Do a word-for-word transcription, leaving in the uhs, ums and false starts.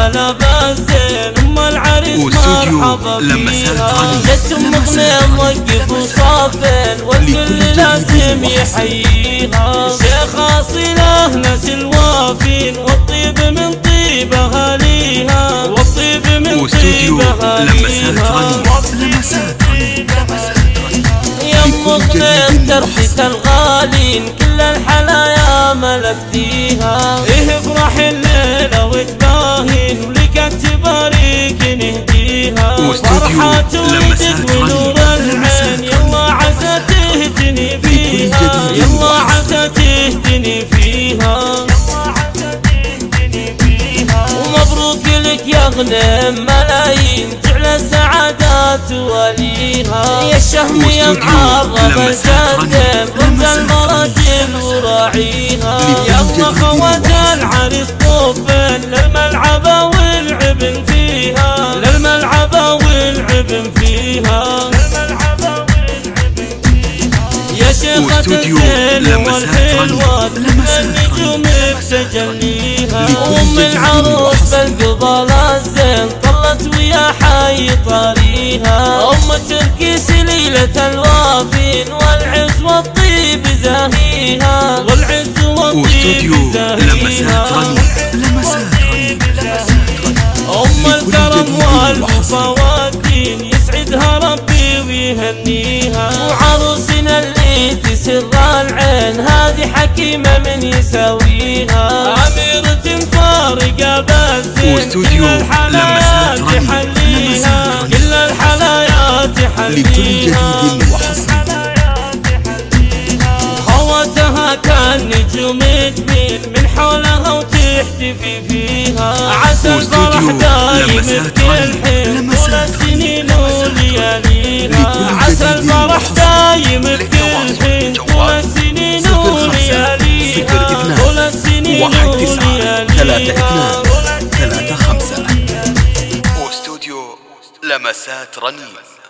هلا بالزين ام العريس مرحبا فيها. جت ام غنيم وقف وصافن والكل لازم يحييها. شيخ اصيله ناس الوافين والطيب من طيب اهاليها والطيب من طيب اهاليها. يا ام غنيم ترحية الغالين كل الحلايا ملكتيها. ايه افرح الليلة وتباهين ولك تبارك نهديها. فرحة ولدك ونور العين يلا عسى تهتني فيها. يلا عسى تهتني فيها. ومبروك لك يا غنيم ملايين جعل السعادات وليها. يا الشهم يا معرض الجدم رمز المراجل وراعيها. يا ام خوات العريس طوفن للملعب والعبن فيها. للملعب والعبن فيها. يا شيخة الزين والحلوة النجوم بتجليها. ام العروس بالقبال الزين طلت ويا حي طاريها. ام تركيس ليلة الوافين والعز والطيب زاهيها. والعز والطيب زاهيها. ام الكرم والوفا والدين يسعدها ربي ويهنيها. وعروسنا اللي تسر العين هذه حكيمة من يساويها. أميرة فارقة بالزين كل الحلايا تحليها. كل الحلايا تحليها. خواتها كان نجوم تميل من حولها وتحتفي فيها. عسى الفرح دايم بكل حين طول السنين ولياليها. عسى الفرح دايم بكل حين طول السنين ولياليها. طول السنين ولياليها. ثلاثة خمسة واستوديو لمسات رنين.